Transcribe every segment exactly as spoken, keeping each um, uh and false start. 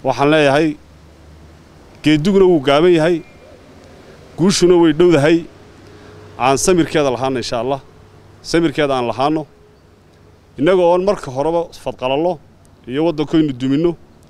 waxaan leeyahay geeduguna wuu gaaban yahay guushuna way dhowdahay aan samirkeeda lahaano insha Allah samirkeeda aan lahaano inagoo on marka horeba fadqalallo iyo waddankoynu dumino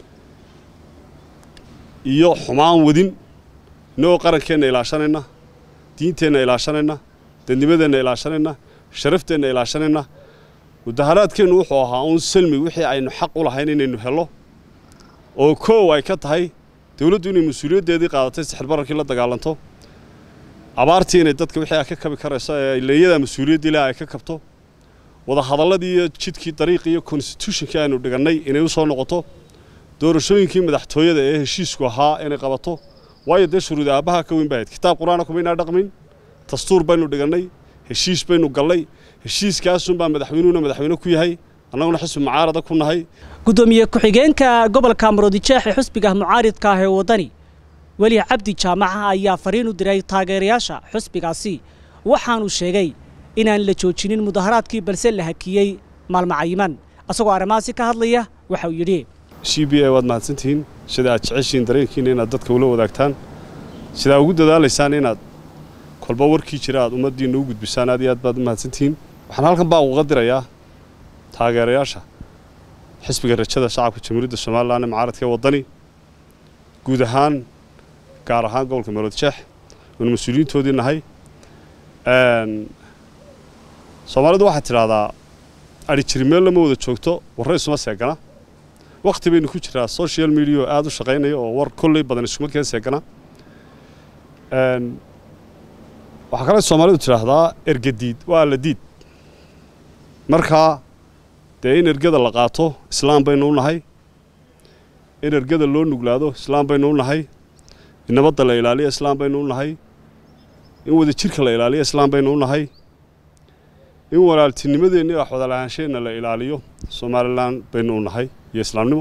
iyo xumaan wadin inagoo qarankeena ilaashanayna diinteena ilaashanayna dadnimadeena ilaashanayna sharafteena ilaashanayna mudaharaadkeenu wuxuu ahaa uun salmi wixii aynu xaq u lahayn inaynu helo oo koow ay ka tahay dawladdu inay mas'uuliyaddeedii qaadatay sixir bararkii la dagaalanto abaartii inay dadka wixii ay ka kabi karayso ee leeyada mas'uuliyaddii ilaa ay ka kabto wada hadalladii iyo jidkii dariiqii iyo constitutionkii aynu dhigannay inay u soo noqoto doorashooyinkii madaxtooyada ee heshiisku ahaa inay qabato waayo dee shuruud aabaha ka weyn bahayd kitaab quraana kuma inaa dhaqmin dastuur baynu dhigannay heshiis baynu gallay heshiiskaasun baa madaxweynuhuna madaxweyne ku yahay annaguna xisbi mucaarada ku nahay gudoomiye ku-xigeenka gobolka Maroodijeex ee xisbiga mucaaridka ah ee wadani weli cabdi jaamaca ayaa fariin u diray taageerayaasha xisbigaasi waxaanu sheegay inaan la joojinin mudaharaadkii balse la hakiyay maalmacayiman asagoo arrimahaasi ka hadlaya waxa uu yidhi C B A waad mahadsantihiin sida aad jeceshiin dareenkiina inaad dadka ula wadaagtaan sida ugu dadaalaysaan inaad kolba warkii jira aad ummaddiina u gudbisaan aad iyo aad baad mahadsantihiin waxaan halkan baa uga dirayaa taageerayaasha xisbiga rajada shacabka jamhuuriyadda Soomaaliland ee mucaaradka wadani guud ahaan gaar ahaan gobolka Maroodijeex oo mas'uuliyiintoodii nahay een Soomaalidu waxa tiraahdaa ari jirmeel lama wada joogto warray isma seegana waqti baynu ku jiraa social media aad u shaqeynaya oo war kulli badan isku markay seegana een waxa kale Soomaalidu tiraahdaa ergadiid waa la diid marka dee in ergada la qaato islaam baynu u nahay in ergada loo nuglaado islaam baynu u nahay in nabadda la ilaaliyo islaam baynu u nahay in wada jirka la ilaaliyo islaam baynu u nahay in walaaltinimadeena iyo waxwada lahaansheena la ilaaliyo Soomaaliland baynu u nahay iyo islaamnimo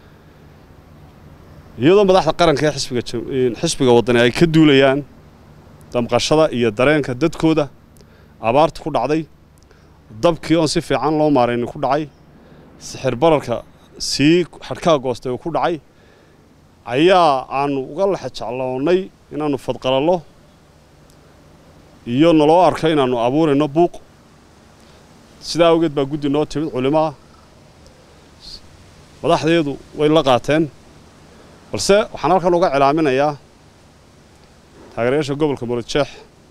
iyadoo madaxda qaranka ee xisbiga xisbiga wadani ay ka duulayaan damqashada iyo dareenka dadkooda abaarta ku dhacday dabkii oo si fiican loo maareyn ku dhacay sixir bararka si xadka goostay ku dhacay ayaa aan uga la xajacloonay inaanu fadqalallo iyo naloo arkay inaanu abuurayno buuq sida awgeed baa guddi noo timid culimaa madaxdeedu way la qaateen balse waxaan halkan uga cilaaminayaa taageerayaasha gobolka Maroodijeex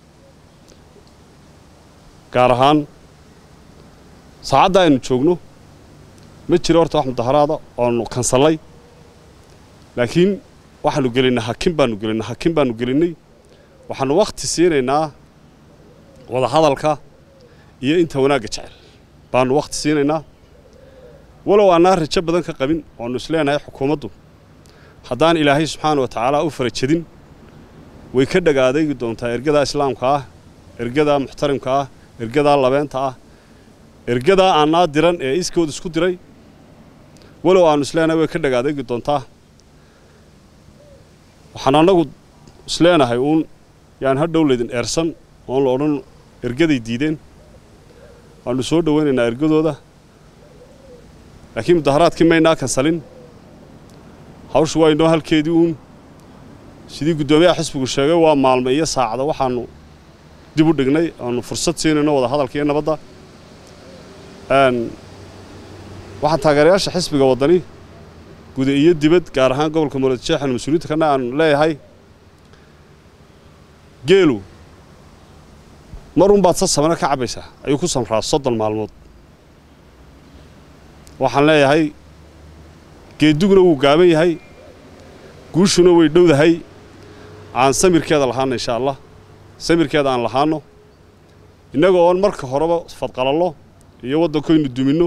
gaar ahaan saacadda aynu joogno ma jiro horta wax mudaharaada oo kansalay laakiin waxaanu gelinaa hakin baanu gelinaa hakin baanu gelinay waxaanu waqti siinaynaa wada hadalka iyo inta wanaaga jecel baanu waqti siinaynaa walow aan rajo badan ka qabin oo nusleenahay xukuumaddu haddaan ilaahay subxaanahu wa ta'aala u farajadin way ka dhagaaday doontaa ergada islaamka ah ergada muxtarimka ah ergada labeenta ah ergada aan naadiran ee iskood isku diray walow aan isleenahay way ka dhagaaday doontaa waxaan anagu isleenahay uun yaan hadhow leedin eersan oo la oran ergaday diideen waanu soo dhaweynaynaa ergadooda laakiin mudaharaadkii maynaa kansalin hawshu waa inoo halkeedii uun sidii gudoomiyaha xisbigu sheegay waa maalmo iyo saacado waxaanu dib u dhignay aanu fursad siinayno wada hadalka iyo nabadda een waxaan taageerayaasha xisbiga wadani guud iyo dibad gaar ahaan gobolka Maroodijeex aan mas'uuliyadda kana aan leeyahay geelu marun baad sasamana ka cabaysaa ayuu ku samraa soddon maalmood waxaan leeyahay geeduguna wuu gaaban yahay guushuna way dhowdahay aan samirkeeda lahaano insha Allah samirkeeda aan lahaano inagoo on marka horeba fadqalallo iyo waddankoynu dumino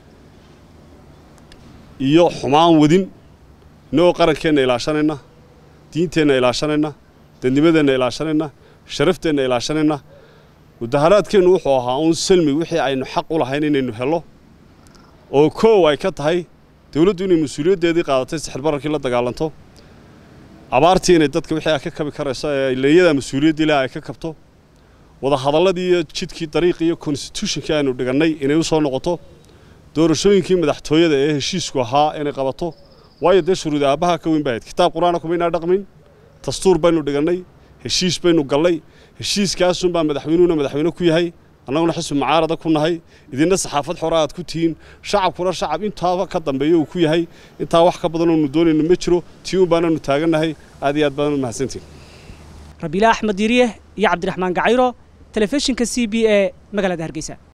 iyo xumaan wadin inagoo qarankeena ilaashanayna diinteena ilaashanayna dadnimadeena ilaashanayna sharafteena ilaashanayna mudaharaadkeenu wuxuu ahaa uun salmi wixii aynu xaq u lahayn inaynu helo oo koow ay ka tahay dawladdu inay mas'uuliyaddeedii qaadatay sixir bararkii la dagaalanto abaartii inay dadka wixii ay ka kabi karayso ee leeyada mas'uuliyaddii ilaa ay ka kabto wada hadalladii iyo jidkii dariiqii iyo constitutionkii aynu dhigannay inay u soo noqoto doorashooyinkii madaxtooyada ee heshiisku ahaa inay qabato waayo dee shuruudi aabbaha ka weyn baahayd kitaab qur-aana kuma inaa dhaqmin dastuur baynu dhigannay heshiis baynu gallay heshiiskaasunbaa madaxweynuhuna madaxweyne ku yahay annaguna xisbi mucaarada ku nahay idinna saxaafad xora aad ku tihiin shacabkuna shacab intaaba ka dambeeya uu ku yahay intaa wax ka badan oonu doonayno ma jiro tii un baananu taagannahay aad iyo aad badan u mahadsantihin rabiila axmed yiriye iyo cabdiraxmaan gacayro telefishinka c b e magaalada hargeysa